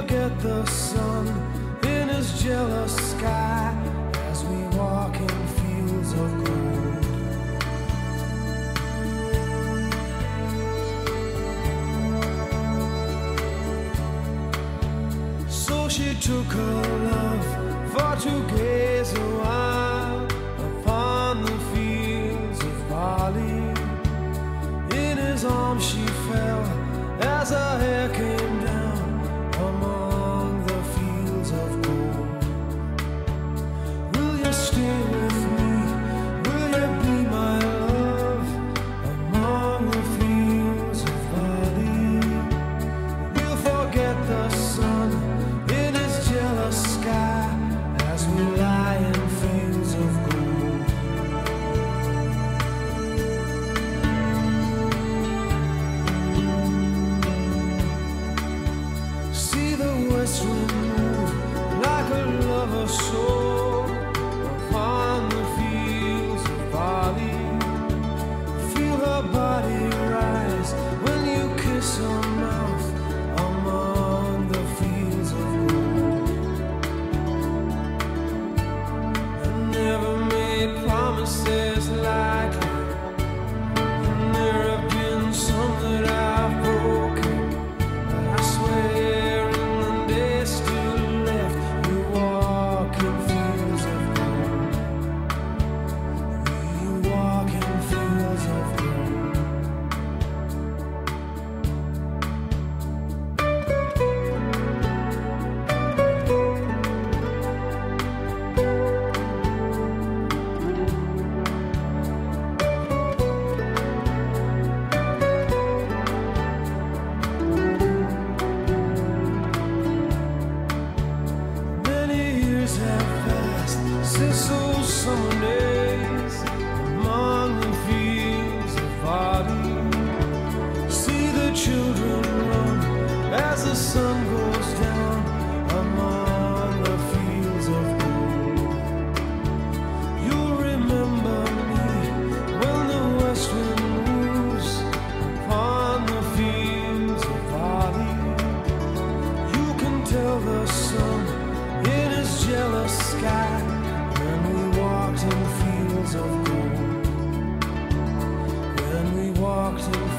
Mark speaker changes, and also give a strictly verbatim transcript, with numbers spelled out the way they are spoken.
Speaker 1: forget the sun in his jealous sky as we walk in fields of gold. So she took her love for to gaze a while upon the fields of barley. In his arms she fell as her hair came down among the fields of gold. Will you stay with me? Will you be my love among the fields of barley? We'll forget the sun in his jealous sky as we lie in fields of gold. See the west wind move like a lover soar upon the fields of barley. Feel her body rise when you kiss her mouth among the fields of gold. I never made promises lightly, and there have been some that I've broken. But I swear in the days still left, we walk in fields of gold. We walk in fields of gold. Many years have passed since those summer days among the fields of barley. See the children run as the sun goes down among the fields of gold. You'll remember me when the west wind moves upon the fields of barley. You can tell the sun in his jealous sky when we walked in fields of gold. When we walked in